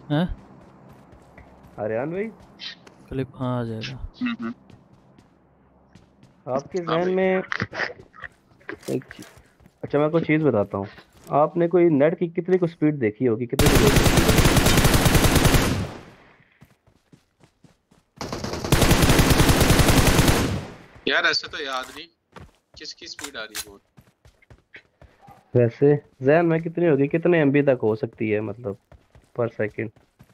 हैं? आर्यन भाई, क्लिप हाँ आ जाएगा। हम्म। आपके हाँ जहन भाई। में एक अच्छा, मैं कोई चीज़ बताता हूँ। आपने कोई नेट की कितनी को स्पीड देखी होगी, कितनी को देखी होगी? यार ऐसे तो याद नहीं, किसकी स्पीड आ रही है बहुत। वैसे जहन में कितनी होगी, कितने एमबी तक हो सकती है मतलब, पर सेकंड?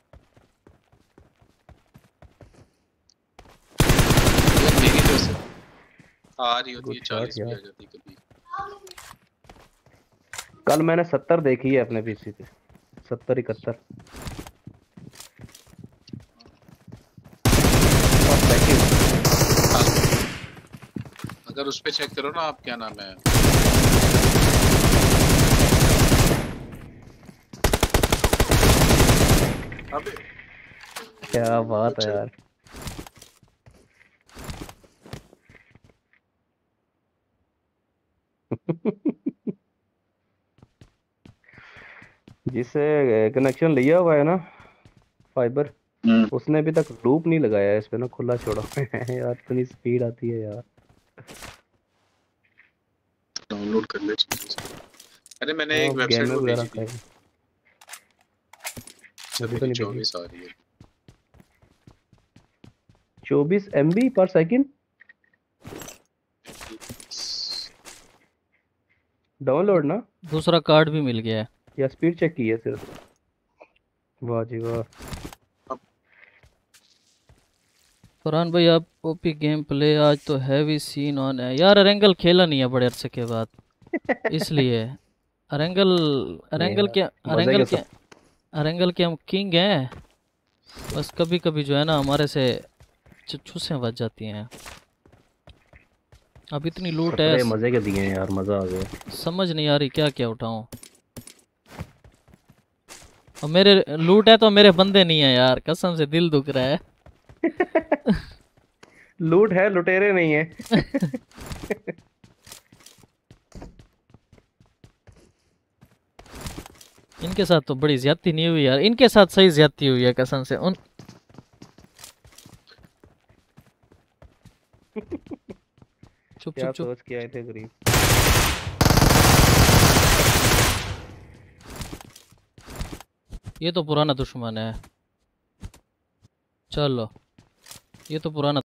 यार मेरी तो ऐसे आ रही होती गुड है, शॉट 40 भी यार। आ जाती है कभी। कल मैंने 70 देखी है अपने पीसी पे, 70 71 पर सेकंड। अगर उस पे चेक करो ना आप, क्या नाम है। अबे क्या बात है अच्छा। यार। जिससे कनेक्शन लिया हुआ है ना, फाइबर, हम्म। उसने अभी तक लूप नहीं लगाया है इस पे ना, खुला छोड़ा है यार, इतनी स्पीड आती है यार। डाउनलोड कर ले चीजें। अरे मैंने हाँ, एक अब वेबसाइट गेम वो वगैरह भेजी थी। कर। अच्छा मुझे तो मेरी नहीं देखी। 24 आ रही है। 24 MB पर सेकंड डाउनलोड ना? दूसरा कार्ड भी मिल गया है। या स्पीड चेक की है सिर्फ? वाह जी वाह। अब फरहान भाई आप ओपी गेम प्ले, आज तो हैवी सीन ऑन है यार। अरेंगल खेला नहीं है बड़े अरसे के बाद, इसलिए। अरेंगल, नहीं अरेंगल यार, के, मजे अरेंगल के के, साथ। अरेंगल के हम किंग हैं। बस कभी कभी जो है ना हमारे से चूसें बच जाती हैं। अब इतनी लूट है, सत्रह मजे के दिए हैं यार, मजा आ गया। समझ नहीं आ रही क्या क्या उठाऊं। और मेरे लूट है तो मेरे बंदे नहीं है यार, कसम से दिल दुख रहा है। लूट है, लुटेरे नहीं है। इनके साथ तो बड़ी ज्यादती नहीं हुई यार, इनके साथ सही ज्यादती हुई है कसम से। उन चुप क्या चुप चुप। सोच के आए थे गरीब। ये तो पुराना दुश्मन है। चलो, ये तो पुराना